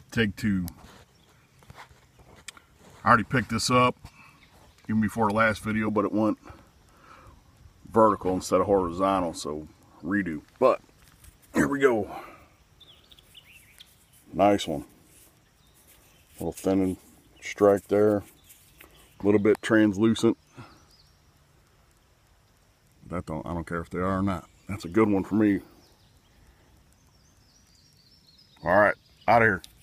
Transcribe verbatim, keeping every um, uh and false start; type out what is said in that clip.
Take two. I already picked this up even before the last video, but it went vertical instead of horizontal, so redo. But here we go. Nice one. Little thinning strike there. A little bit translucent. That don't I don't care if they are or not. That's a good one for me. All right, out of here.